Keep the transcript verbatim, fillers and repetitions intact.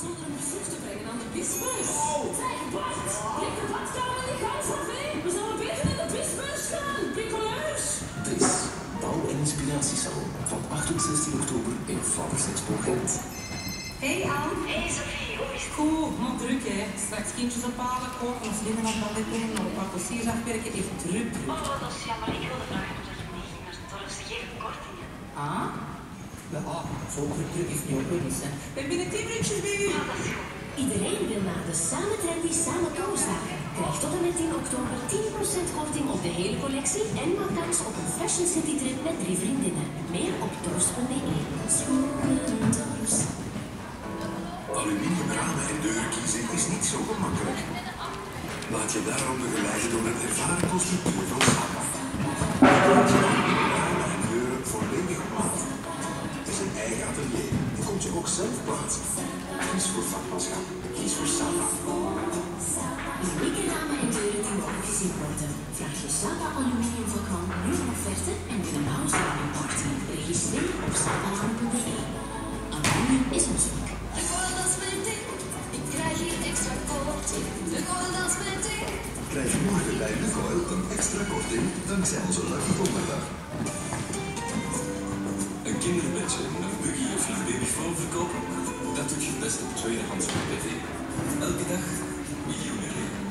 zonder een bezoek te brengen aan de bisbus. Oh! Zeg, Bart! Breng de badkamer niet gauw van mee! We zullen beter naar de bisbus gaan! Bricoleurs! Bris, bouw- en inspiratiesalon. Van acht tot zestien oktober in Flanders Expo Gent. Hey Anne! Hey Sophie, hoe is het? Goed, maar druk hè. Straks kindjes ophalen, koken of slinnen op ballet doen, nog een paar dossiers afwerken, echt druk druk. Oh, dat is jammer. Ik wilde vragen of je niet ging naar het dorp. Ze geven kortingen. Ah? Ja, zo druk is niet ook eens hè. Ik ben binnen tien minuutjes bij u. Oh, dat is goed. Iedereen wil naar de Samen Trendy Samen Koosdagen. Krijg tot en met tien oktober tien procent korting op de hele collectie en maak kans op een Fashion City trip met drie vriendinnen. Meer op dorps punt be. Schoenen Dorps. Aluminium ramen en deuren kiezen is niet zo gemakkelijk. Laat je daarom begeleiden door een ervaren constructeur van Sapa. Ramen en deuren volledig op maat. Het is een eigen atelier. Die komt je ook zelf plaatsen. Kies voor vakmanschap. Kies voor Sapa. Unieke ramen en deuren die mogen gezien worden. Vraag je Sapa Aluminium Vakman nu een offerte en win een housewarming party. Registreer op sapalam punt be. Aluminium is ons werk. De Gordels met ding, ik krijg hier extra korting. De Gordels met ding. Krijg je morgen bij Lukoil een extra korting dankzij onze Lucky Donderdag. Een kinderbedje, een buggy of je babyfoon verkopen? Dat doet je best op tweedehands B V. Elke dag miljoenen.